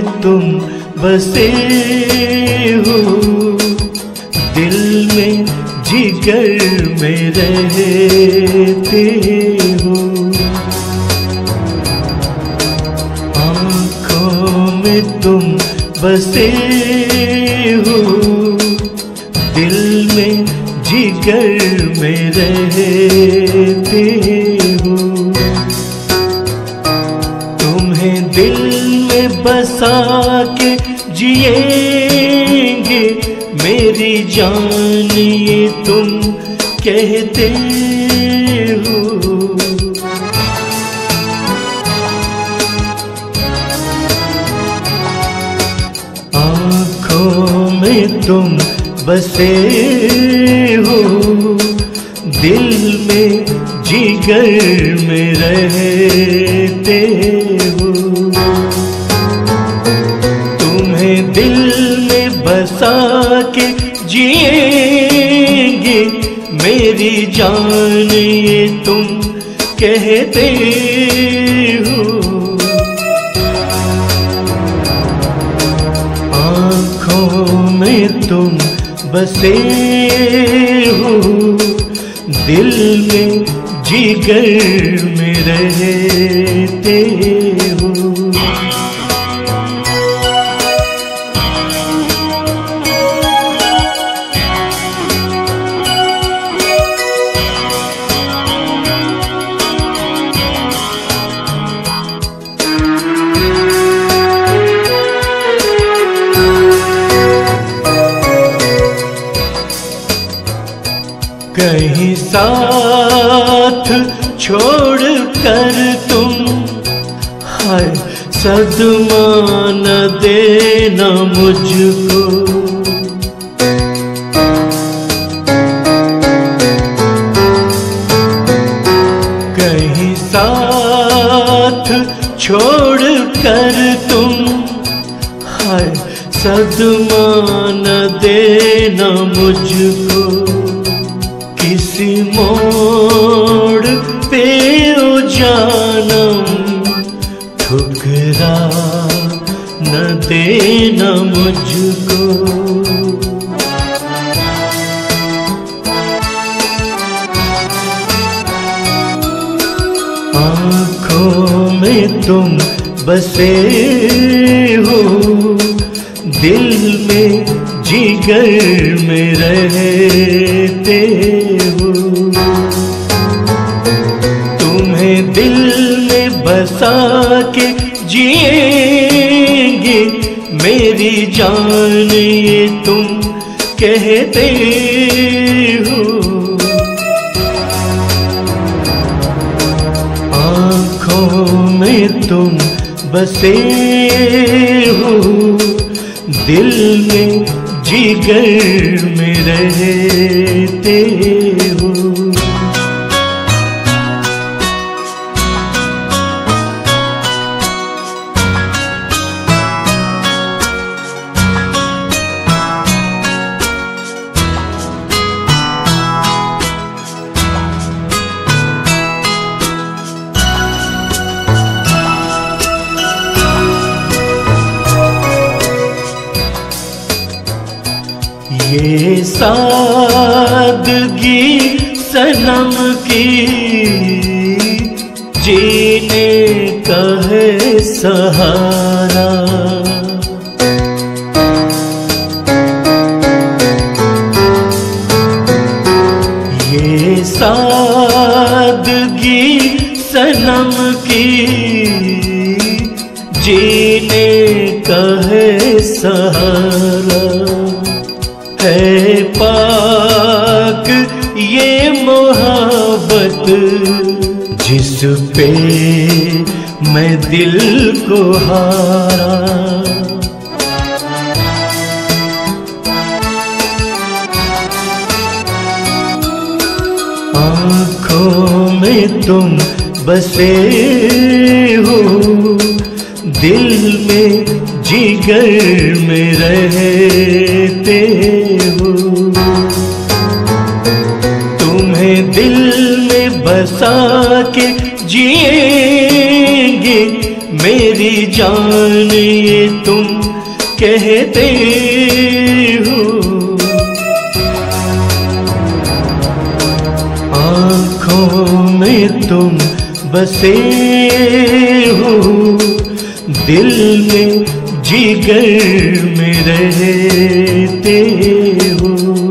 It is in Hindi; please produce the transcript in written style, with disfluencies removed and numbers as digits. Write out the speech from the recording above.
तुम बसे हो, दिल में जिगर में रहते हो। आँखों में तुम बसे हो, दिल में जिगर में रहते हो। तुम्हें दिल में बसा के जिएंगे मेरी जान, ये तुम कहते हो। आँखों में तुम बसे हो, दिल में जिगर में रहते हो। तुम्हें दिल में बसा के जिएंगे मेरी जान, ये तुम कहते हो। आँखों में तुम बसे हो, दिल में जिगर में रहते हो। कहीं साथ छोड़ कर तुम हाय सदमा न देना मुझको। कहीं साथ छोड़ कर तुम हाय सदमा न देना मुझको। किसी मोड़ पे ओ जानम ठुकरा न देना मुझको। आँखों में तुम बसे हो, दिल में जिगर में रहते हो। तुम्हें दिल में बसा के जिएंगे मेरी जान, ये तुम कहते हो। आँखों में तुम बसे हो, दिल में जिगर में रहते हो। ये सादगी सनम की जीने का है सहारा। ये सादगी सनम की जीने का है सहारा। है पाक ये मोहब्बत जिस पे मैं दिल को हारा। आँखों में तुम बसे हो, दिल में जिगर में रहते हो। तुम्हें दिल में बसा के जिएंगे मेरी जान ये तुम कहते हो। आँखों में तुम बसे हो, दिल में जिगर में रहते हो।